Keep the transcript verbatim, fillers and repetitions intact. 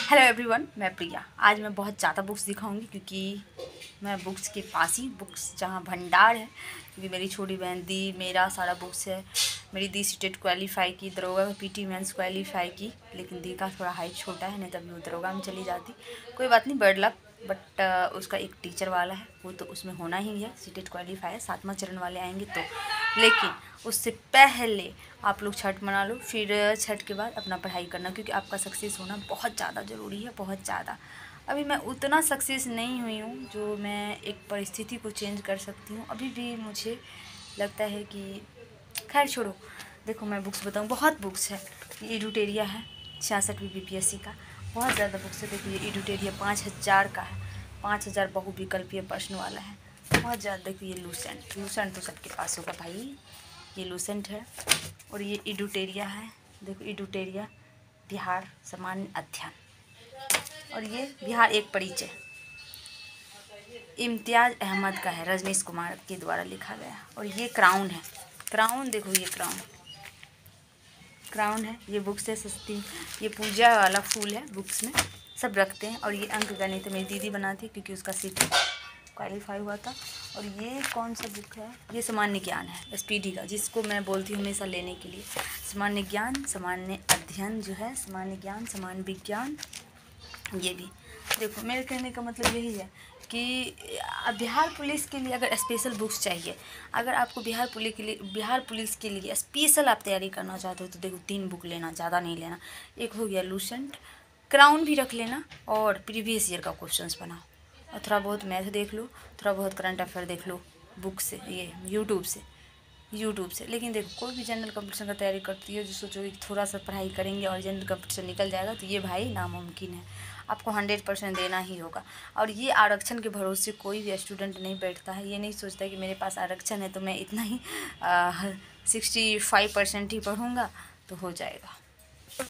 Hello everyone, मैं प्रिया। आज मैं बहुत ज़्यादा बुक्स दिखाऊंगी क्योंकि मैं बुक्स के पास ही बुक्स जहाँ भंडार है, क्योंकि मेरी छोटी बहन दी मेरा सारा बुक्स है। मेरी दी सीटेट क्वालिफाई की, दरोगा में पीटी मेंस क्वालिफाई की, लेकिन दी का थोड़ा हाइट छोटा है, नहीं तभी वो दरोगा में चली जाती। कोई बात नहीं, बर्ड लक। बट उसका एक टीचर वाला है, वो तो उसमें होना ही है। सीटेट क्वालिफाई है, सातवां चरण वाले आएंगे तो। लेकिन उससे पहले आप लोग छठ मना लो, फिर छठ के बाद अपना पढ़ाई करना, क्योंकि आपका सक्सेस होना बहुत ज़्यादा ज़रूरी है, बहुत ज़्यादा। अभी मैं उतना सक्सेस नहीं हुई हूँ जो मैं एक परिस्थिति को चेंज कर सकती हूँ। अभी भी मुझे लगता है कि खैर छोड़ो। देखो, मैं बुक्स बताऊँ, बहुत बुक्स है। ये एडुटेरिया है, छियासठवीं बी पी एस सी का, बहुत ज़्यादा बुक्स है। देखो, ये एडुटेरिया पाँच हज़ार का है, पाँच हज़ार बहुविकल्पीय प्रश्न वाला है, बहुत ज़्यादा। देखो, ये लूसेंट, लूसेंट तो सबके पास होगा भाई, ये लूसेंट है। और ये एडुटेरिया है, देखो एडुटेरिया बिहार सामान्य अध्ययन, और ये बिहार एक परिचय इम्तियाज़ अहमद का है, रजनीश कुमार के द्वारा लिखा गया। और ये क्राउन है, क्राउन देखो, ये क्राउन क्राउन है। ये बुक्स है सस्ती, ये पूजा वाला फूल है, बुक्स में सब रखते हैं। और ये अंक गणित मेरी दीदी बनाती, क्योंकि उसका सीट क्वालिफाई हुआ था। और ये कौन सा बुक है? ये सामान्य ज्ञान है, एस पी डी का, जिसको मैं बोलती हूँ हमेशा लेने के लिए। सामान्य ज्ञान, सामान्य अध्ययन जो है, सामान्य ज्ञान, सामान्य विज्ञान, ये भी। देखो, मेरे कहने का मतलब यही है कि बिहार पुलिस के लिए अगर स्पेशल बुक्स चाहिए, अगर आपको बिहार पुलिस के लिए बिहार पुलिस के लिए स्पेशल आप तैयारी करना चाहते हो, तो देखो तीन बुक लेना, ज़्यादा नहीं लेना। एक हो गया लूसेंट, क्राउन भी रख लेना, और प्रीवियस ईयर का क्वेश्चंस बनाओ, और थोड़ा बहुत मैथ देख लो, थोड़ा बहुत करंट अफेयर देख लो बुक से, ये यूट्यूब से यूट्यूब से। लेकिन देखो, कोई भी जनरल कंपटीशन का तैयारी करती है जो सोचो कि थोड़ा सा पढ़ाई करेंगे और जनरल कंपटीशन निकल जाएगा, तो ये भाई नामुमकिन है। आपको हंड्रेड परसेंट देना ही होगा। और ये आरक्षण के भरोसे कोई भी स्टूडेंट नहीं बैठता है। ये नहीं सोचता कि मेरे पास आरक्षण है तो मैं इतना ही सिक्सटी फाइव परसेंट ही पढ़ूँगा तो हो जाएगा।